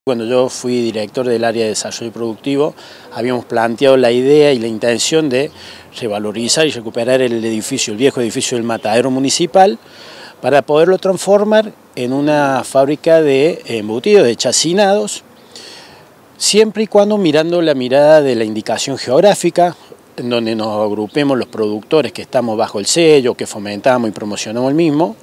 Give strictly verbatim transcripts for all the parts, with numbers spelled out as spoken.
Cuando yo fui director del área de desarrollo productivo, habíamos planteado la idea y la intención de revalorizar y recuperar el edificio, el viejo edificio del matadero municipal, para poderlo transformar en una fábrica de embutidos, de chacinados, siempre y cuando mirando la mirada de la indicación geográfica, en donde nos agrupemos los productores que estamos bajo el sello, que fomentamos y promocionamos el mismo.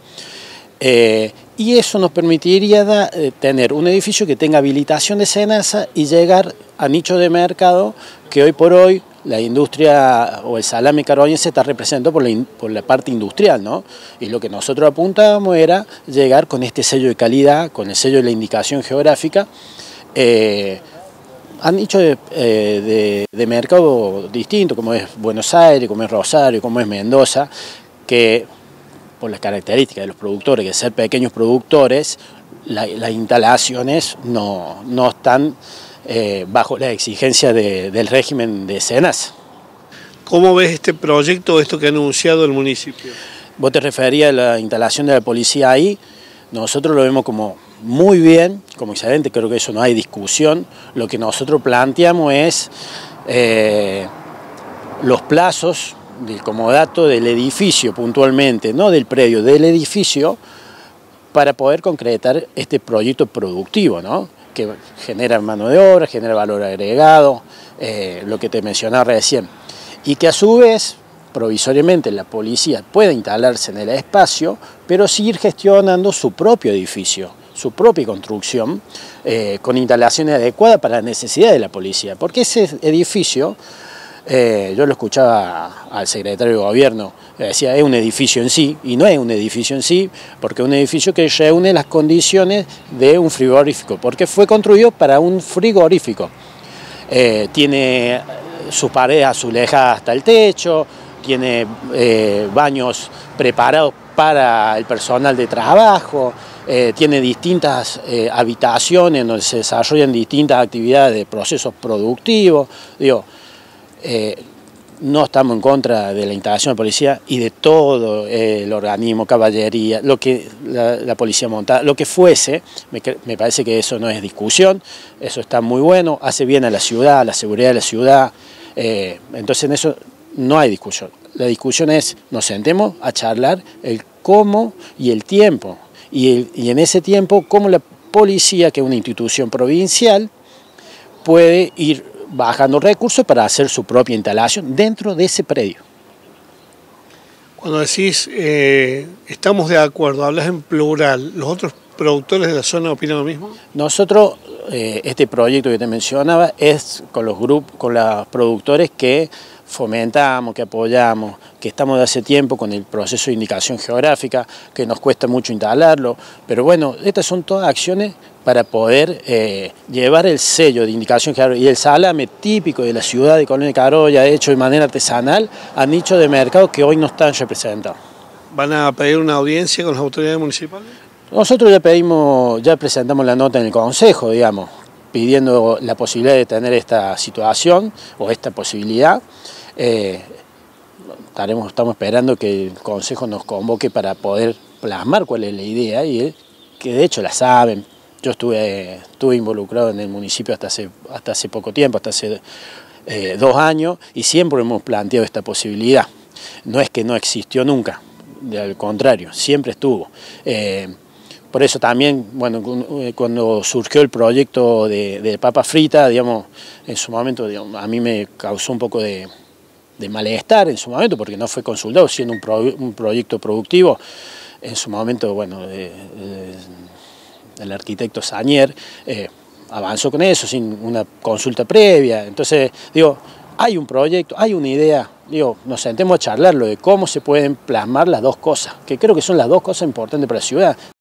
Eh, y eso nos permitiría da, eh, tener un edificio que tenga habilitación de SENASA y llegar a nicho de mercado que hoy por hoy la industria o el salame carboñense está representado por la, por la parte industrial, ¿no? Y lo que nosotros apuntábamos era llegar con este sello de calidad, con el sello de la indicación geográfica, eh, a nicho de, eh, de, de mercado distinto, como es Buenos Aires, como es Rosario, como es Mendoza, que por las características de los productores, que ser pequeños productores, la, las instalaciones no, no están eh, bajo la exigencia de, del régimen de SENASA. ¿Cómo ves este proyecto, esto que ha anunciado el municipio? Vos te referías a la instalación de la policía ahí. Nosotros lo vemos como muy bien, como excelente, creo que eso no hay discusión. Lo que nosotros planteamos es eh, los plazos del comodato del edificio puntualmente, no del predio, del edificio, para poder concretar este proyecto productivo, ¿no? Que genera mano de obra, genera valor agregado, eh, lo que te mencionaba recién, y que a su vez, provisoriamente, la policía pueda instalarse en el espacio, pero seguir gestionando su propio edificio, su propia construcción, eh, con instalaciones adecuadas para la necesidad de la policía, porque ese edificio, Eh, yo lo escuchaba al secretario de gobierno, decía es un edificio en sí, y no es un edificio en sí, porque es un edificio que reúne las condiciones de un frigorífico, porque fue construido para un frigorífico. Eh, tiene sus paredes azulejadas hasta el techo, tiene eh, baños preparados para el personal de trabajo, eh, tiene distintas eh, habitaciones donde se desarrollan distintas actividades de procesos productivos, digo, Eh, no estamos en contra de la instalación de policía y de todo eh, el organismo, caballería, lo que la, la policía montada, lo que fuese, me, me parece que eso no es discusión, eso está muy bueno, hace bien a la ciudad, a la seguridad de la ciudad, eh, entonces en eso no hay discusión. La discusión es, nos sentemos a charlar el cómo y el tiempo, y, el, y en ese tiempo, cómo la policía, que es una institución provincial, puede ir bajando recursos para hacer su propia instalación dentro de ese predio. Cuando decís eh, estamos de acuerdo, hablas en plural, ¿los otros productores de la zona opinan lo mismo? Nosotros, eh, este proyecto que te mencionaba, es con los grupos, con los productores que fomentamos, que apoyamos, que estamos de hace tiempo con el proceso de indicación geográfica, que nos cuesta mucho instalarlo, pero bueno, estas son todas acciones para poder eh, llevar el sello de indicación geográfica y el salame típico de la ciudad de Colonia Carolla, hecho de manera artesanal, a nichos de mercado que hoy no están representados. ¿Van a pedir una audiencia con las autoridades municipales? Nosotros ya pedimos, ya presentamos la nota en el Consejo, digamos, pidiendo la posibilidad de tener esta situación o esta posibilidad. Eh, estaremos, estamos esperando que el Consejo nos convoque para poder plasmar cuál es la idea, y que de hecho la saben. Yo estuve, estuve involucrado en el municipio hasta hace, hasta hace poco tiempo, hasta hace eh, dos años, y siempre hemos planteado esta posibilidad. No es que no existió nunca, al contrario, siempre estuvo. Eh, Por eso también, bueno, cuando surgió el proyecto de, de papa frita, digamos, en su momento, digamos, a mí me causó un poco de, de malestar en su momento, porque no fue consultado, siendo un, pro, un proyecto productivo. En su momento, bueno, de, de, el arquitecto Sañer eh, avanzó con eso sin una consulta previa. Entonces, digo, hay un proyecto, hay una idea, digo, nos sentemos a charlarlo de cómo se pueden plasmar las dos cosas, que creo que son las dos cosas importantes para la ciudad.